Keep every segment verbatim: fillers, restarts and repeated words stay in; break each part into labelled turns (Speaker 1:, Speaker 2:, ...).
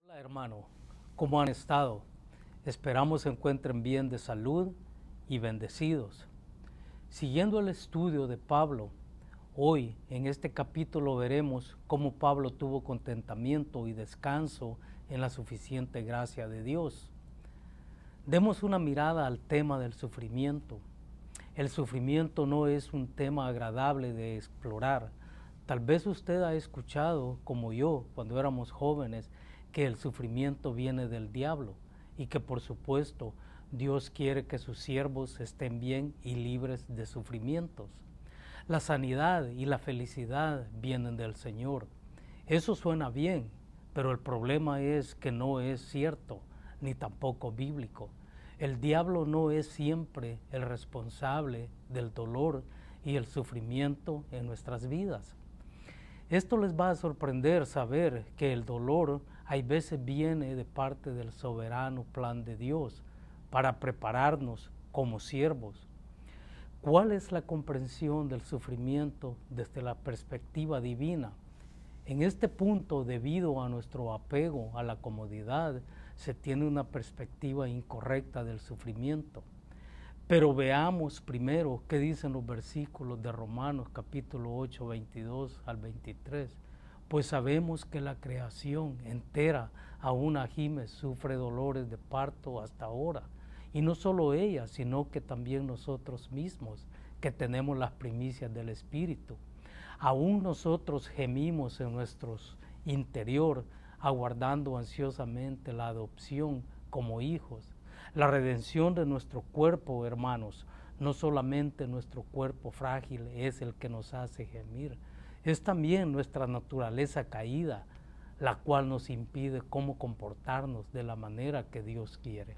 Speaker 1: Hola hermano, ¿cómo han estado? Esperamos se encuentren bien de salud y bendecidos. Siguiendo el estudio de Pablo, hoy en este capítulo veremos cómo Pablo tuvo contentamiento y descanso en la suficiente gracia de Dios. Demos una mirada al tema del sufrimiento. El sufrimiento no es un tema agradable de explorar. Tal vez usted ha escuchado, como yo, cuando éramos jóvenes, que el sufrimiento viene del diablo y que por supuesto Dios quiere que sus siervos estén bien y libres de sufrimientos. La sanidad y la felicidad vienen del Señor. Eso suena bien, pero el problema es que no es cierto, ni tampoco bíblico. El diablo no es siempre el responsable del dolor y el sufrimiento en nuestras vidas. Esto les va a sorprender saber que el dolor hay veces viene de parte del soberano plan de Dios para prepararnos como siervos. ¿Cuál es la comprensión del sufrimiento desde la perspectiva divina? En este punto, debido a nuestro apego a la comodidad, se tiene una perspectiva incorrecta del sufrimiento. Pero veamos primero qué dicen los versículos de Romanos capítulo ocho, veintidós al veintitrés. Pues sabemos que la creación entera, aún gime, sufre dolores de parto hasta ahora. Y no solo ella, sino que también nosotros mismos, que tenemos las primicias del Espíritu. Aún nosotros gemimos en nuestro interior, aguardando ansiosamente la adopción como hijos. La redención de nuestro cuerpo, hermanos, no solamente nuestro cuerpo frágil es el que nos hace gemir, es también nuestra naturaleza caída, la cual nos impide cómo comportarnos de la manera que Dios quiere.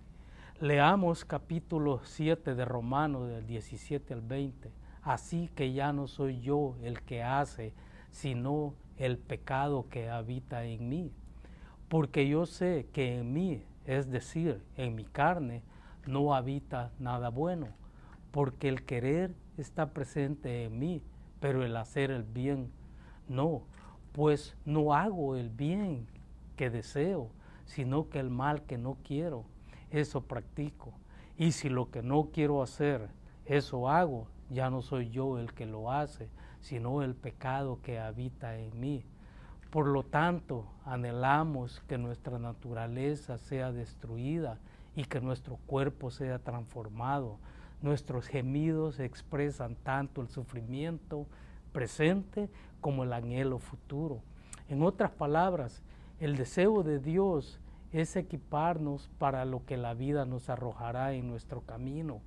Speaker 1: Leamos capítulo siete de Romanos, del diecisiete al veinte. Así que ya no soy yo el que hace, sino el pecado que habita en mí. Porque yo sé que en mí, es decir, en mi carne, no habita nada bueno, porque el querer está presente en mí, pero el hacer el bien no, pues no hago el bien que deseo, sino que el mal que no quiero, eso practico. Y si lo que no quiero hacer, eso hago, ya no soy yo el que lo hace, sino el pecado que habita en mí. Por lo tanto, anhelamos que nuestra naturaleza sea destruida y que nuestro cuerpo sea transformado. Nuestros gemidos expresan tanto el sufrimiento presente como el anhelo futuro. En otras palabras, el deseo de Dios es equiparnos para lo que la vida nos arrojará en nuestro camino.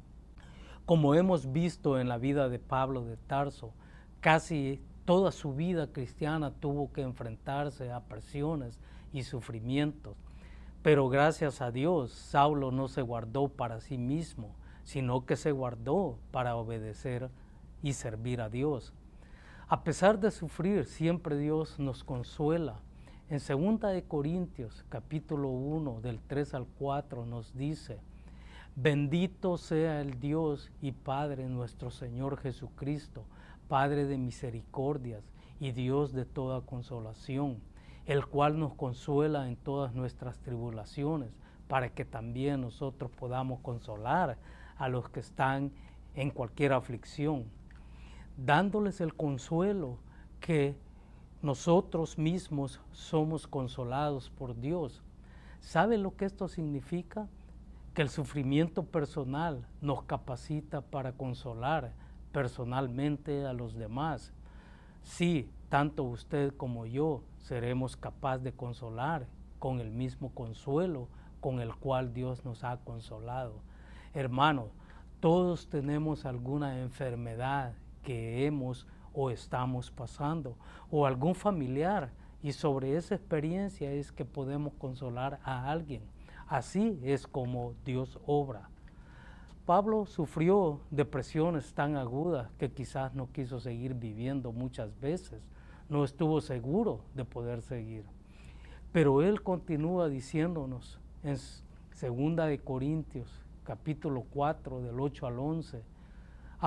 Speaker 1: Como hemos visto en la vida de Pablo de Tarso, casi toda su vida cristiana tuvo que enfrentarse a presiones y sufrimientos. Pero gracias a Dios, Saulo no se guardó para sí mismo, sino que se guardó para obedecer y servir a Dios. A pesar de sufrir, siempre Dios nos consuela. En segunda de Corintios, capítulo uno, del tres al cuatro, nos dice: bendito sea el Dios y Padre nuestro Señor Jesucristo, Padre de misericordias y Dios de toda consolación, el cual nos consuela en todas nuestras tribulaciones, para que también nosotros podamos consolar a los que están en cualquier aflicción, dándoles el consuelo que nosotros mismos somos consolados por Dios. ¿Sabe lo que esto significa? Que el sufrimiento personal nos capacita para consolar personalmente a los demás. Sí, tanto usted como yo seremos capaces de consolar con el mismo consuelo con el cual Dios nos ha consolado. Hermanos, todos tenemos alguna enfermedad que hemos o estamos pasando, o algún familiar, y sobre esa experiencia es que podemos consolar a alguien. Así es como Dios obra. Pablo sufrió depresiones tan agudas que quizás no quiso seguir viviendo muchas veces, no estuvo seguro de poder seguir. Pero él continúa diciéndonos en segunda de Corintios, capítulo cuatro, del ocho al once,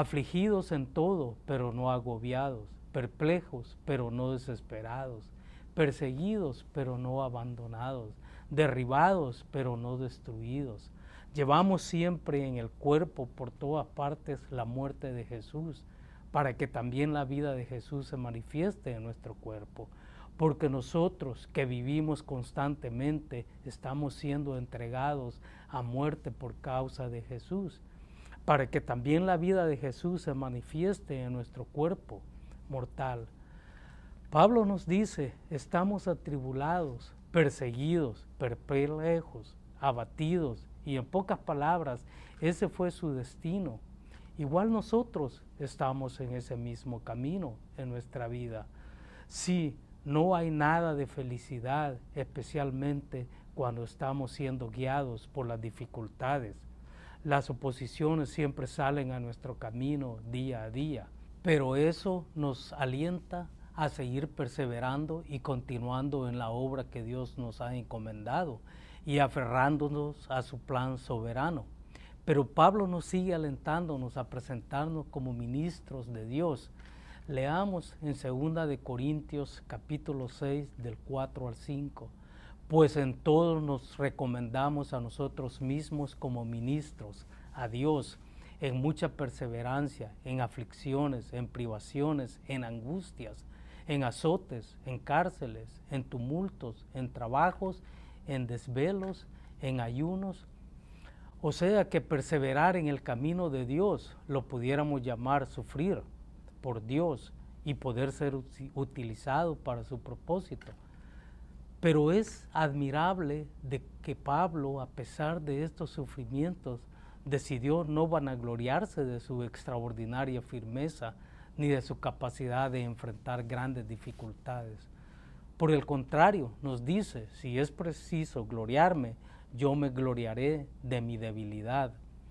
Speaker 1: afligidos en todo, pero no agobiados, perplejos, pero no desesperados, perseguidos pero no abandonados, derribados pero no destruidos. Llevamos siempre en el cuerpo por todas partes la muerte de Jesús, para que también la vida de Jesús se manifieste en nuestro cuerpo. Porque nosotros que vivimos constantemente estamos siendo entregados a muerte por causa de Jesús, para que también la vida de Jesús se manifieste en nuestro cuerpo mortal. Pablo nos dice, estamos atribulados, perseguidos, perplejos, abatidos, y en pocas palabras, ese fue su destino. Igual nosotros estamos en ese mismo camino en nuestra vida. Sí, no hay nada de felicidad, especialmente cuando estamos siendo guiados por las dificultades. Las oposiciones siempre salen a nuestro camino día a día, pero eso nos alienta a seguir perseverando y continuando en la obra que Dios nos ha encomendado y aferrándonos a su plan soberano. Pero Pablo nos sigue alentándonos a presentarnos como ministros de Dios. Leamos en segunda de Corintios capítulo seis del cuatro al cinco. Pues en todo nos recomendamos a nosotros mismos como ministros, a Dios, en mucha perseverancia, en aflicciones, en privaciones, en angustias, en azotes, en cárceles, en tumultos, en trabajos, en desvelos, en ayunos. O sea que perseverar en el camino de Dios lo pudiéramos llamar sufrir por Dios y poder ser utilizado para su propósito. Pero es admirable de que Pablo, a pesar de estos sufrimientos, decidió no vanagloriarse de su extraordinaria firmeza ni de su capacidad de enfrentar grandes dificultades. Por el contrario, nos dice, si es preciso gloriarme, yo me gloriaré de mi debilidad.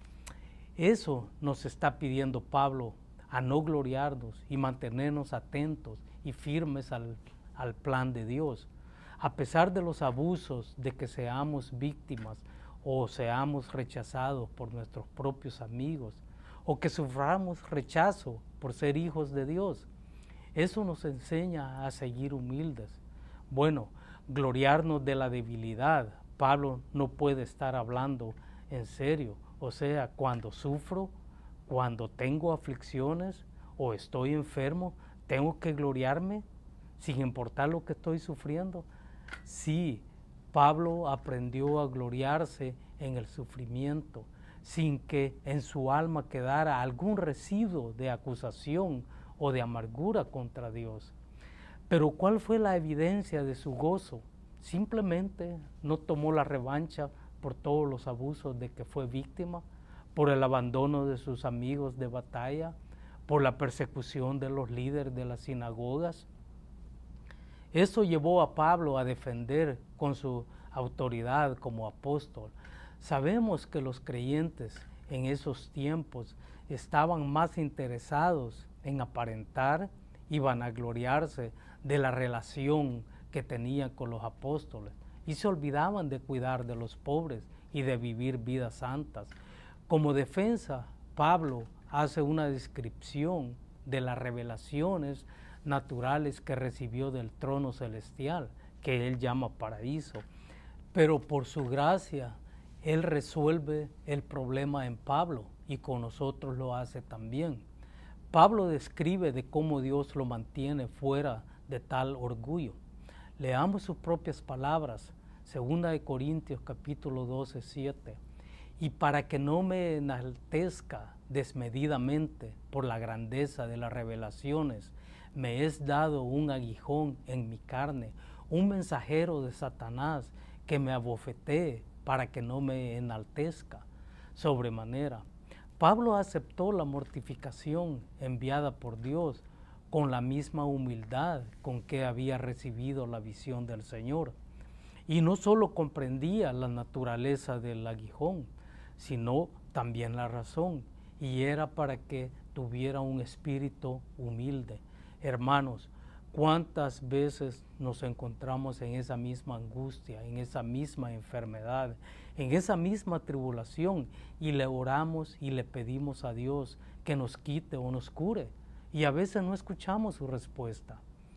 Speaker 1: Eso nos está pidiendo Pablo, a no gloriarnos y mantenernos atentos y firmes al, al plan de Dios. A pesar de los abusos de que seamos víctimas o seamos rechazados por nuestros propios amigos o que suframos rechazo por ser hijos de Dios, eso nos enseña a seguir humildes. Bueno, gloriarnos de la debilidad. Pablo no puede estar hablando en serio, o sea, cuando sufro, cuando tengo aflicciones o estoy enfermo, ¿tengo que gloriarme sin importar lo que estoy sufriendo? Sí, Pablo aprendió a gloriarse en el sufrimiento, sin que en su alma quedara algún residuo de acusación o de amargura contra Dios. Pero ¿cuál fue la evidencia de su gozo? Simplemente no tomó la revancha por todos los abusos de que fue víctima, por el abandono de sus amigos de batalla, por la persecución de los líderes de las sinagogas. Eso llevó a Pablo a defender con su autoridad como apóstol. Sabemos que los creyentes en esos tiempos estaban más interesados en aparentar y vanagloriarse de la relación que tenían con los apóstoles y se olvidaban de cuidar de los pobres y de vivir vidas santas. Como defensa, Pablo hace una descripción de las revelaciones naturales que recibió del trono celestial, que él llama paraíso. Pero por su gracia, él resuelve el problema en Pablo y con nosotros lo hace también. Pablo describe de cómo Dios lo mantiene fuera de tal orgullo. Leamos sus propias palabras, segunda de Corintios capítulo doce, siete. Y para que no me enaltezca desmedidamente por la grandeza de las revelaciones, me es dado un aguijón en mi carne, un mensajero de Satanás que me abofetee para que no me enaltezca sobremanera. Pablo aceptó la mortificación enviada por Dios con la misma humildad con que había recibido la visión del Señor. Y no solo comprendía la naturaleza del aguijón, sino también la razón, y era para que tuviera un espíritu humilde. Hermanos, ¿cuántas veces nos encontramos en esa misma angustia, en esa misma enfermedad, en esa misma tribulación y le oramos y le pedimos a Dios que nos quite o nos cure? Y a veces no escuchamos su respuesta.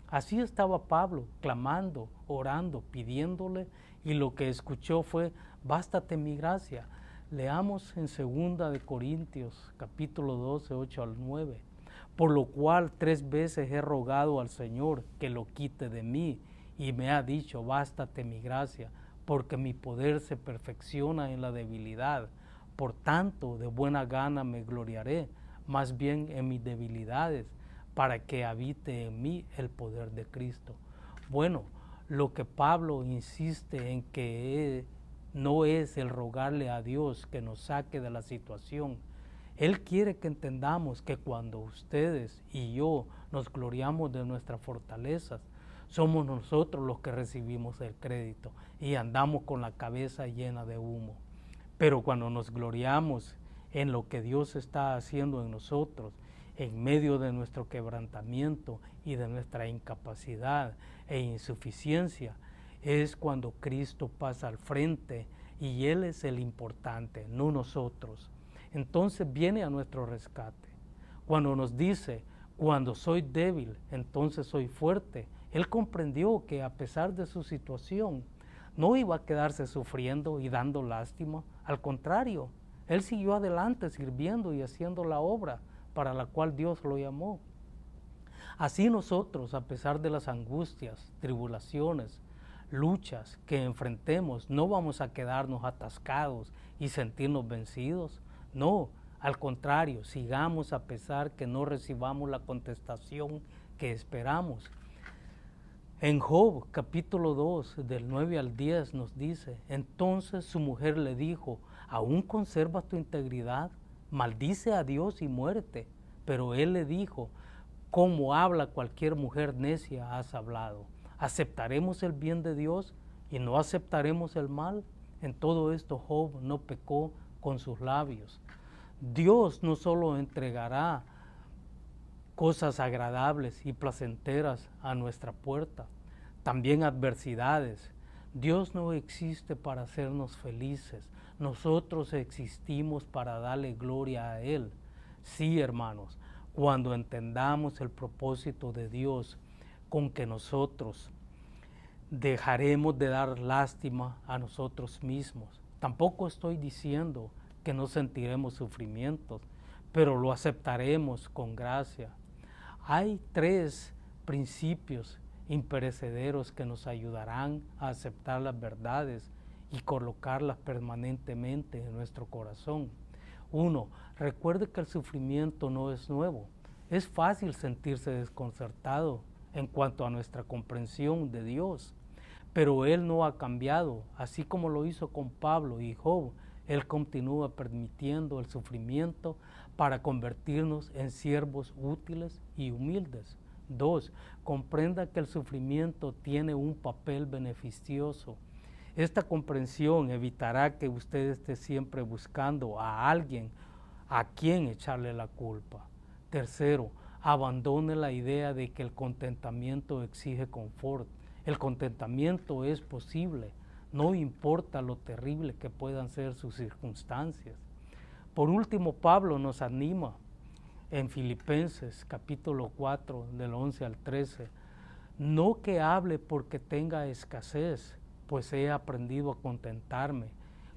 Speaker 1: Así estaba Pablo, clamando, orando, pidiéndole, y lo que escuchó fue, bástate mi gracia. Leamos en segunda de Corintios, capítulo doce, ocho al nueve. Por lo cual tres veces he rogado al Señor que lo quite de mí, y me ha dicho, bástate mi gracia, porque mi poder se perfecciona en la debilidad. Por tanto, de buena gana me gloriaré, más bien en mis debilidades, para que habite en mí el poder de Cristo. Bueno, lo que Pablo insiste en que no es el rogarle a Dios que nos saque de la situación. Él quiere que entendamos que cuando ustedes y yo nos gloriamos de nuestras fortalezas, somos nosotros los que recibimos el crédito y andamos con la cabeza llena de humo. Pero cuando nos gloriamos en lo que Dios está haciendo en nosotros, en medio de nuestro quebrantamiento y de nuestra incapacidad e insuficiencia, es cuando Cristo pasa al frente y Él es el importante, no nosotros. Entonces viene a nuestro rescate. Cuando nos dice, cuando soy débil, entonces soy fuerte, Él comprendió que a pesar de su situación, no iba a quedarse sufriendo y dando lástima. Al contrario, Él siguió adelante sirviendo y haciendo la obra para la cual Dios lo llamó. Así nosotros, a pesar de las angustias, tribulaciones, luchas que enfrentemos, no vamos a quedarnos atascados y sentirnos vencidos. No, al contrario, sigamos a pesar que no recibamos la contestación que esperamos. En Job, capítulo dos, del nueve al diez, nos dice, entonces su mujer le dijo, ¿aún conservas tu integridad? Maldice a Dios y muérete. Pero él le dijo, como habla cualquier mujer necia has hablado. ¿Aceptaremos el bien de Dios y no aceptaremos el mal? En todo esto Job no pecó con sus labios. Dios no solo entregará cosas agradables y placenteras a nuestra puerta, también adversidades. Dios no existe para hacernos felices, nosotros existimos para darle gloria a Él. Sí, hermanos, cuando entendamos el propósito de Dios con que nosotros dejaremos de dar lástima a nosotros mismos. Tampoco estoy diciendo que no sentiremos sufrimientos, pero lo aceptaremos con gracia. Hay tres principios imperecederos que nos ayudarán a aceptar las verdades y colocarlas permanentemente en nuestro corazón. Uno, recuerde que el sufrimiento no es nuevo. Es fácil sentirse desconcertado en cuanto a nuestra comprensión de Dios, pero Él no ha cambiado, así como lo hizo con Pablo y Job. Él continúa permitiendo el sufrimiento para convertirnos en siervos útiles y humildes. Dos, comprenda que el sufrimiento tiene un papel beneficioso. Esta comprensión evitará que usted esté siempre buscando a alguien a quien echarle la culpa. Tercero, abandone la idea de que el contentamiento exige confort. El contentamiento es posible, no importa lo terrible que puedan ser sus circunstancias. Por último, Pablo nos anima en Filipenses capítulo cuatro, del once al trece. No que hable porque tenga escasez, pues he aprendido a contentarme,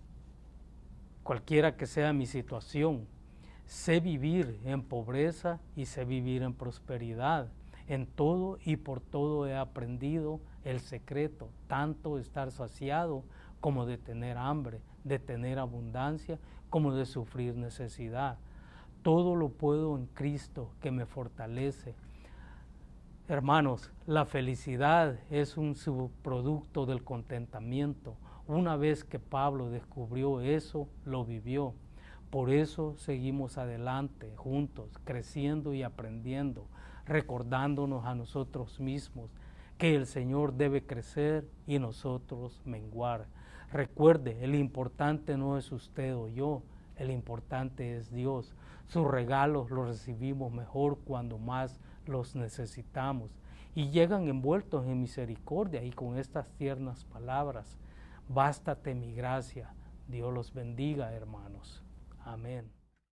Speaker 1: cualquiera que sea mi situación. Sé vivir en pobreza y sé vivir en prosperidad. En todo y por todo he aprendido el secreto, tanto de estar saciado como de tener hambre, de tener abundancia como de sufrir necesidad. Todo lo puedo en Cristo que me fortalece. Hermanos, la felicidad es un subproducto del contentamiento. Una vez que Pablo descubrió eso, lo vivió. Por eso seguimos adelante, juntos, creciendo y aprendiendo, recordándonos a nosotros mismos que el Señor debe crecer y nosotros menguar. Recuerde, el importante no es usted o yo, el importante es Dios. Sus regalos los recibimos mejor cuando más los necesitamos y llegan envueltos en misericordia y con estas tiernas palabras. Bástate mi gracia. Dios los bendiga, hermanos. Amén.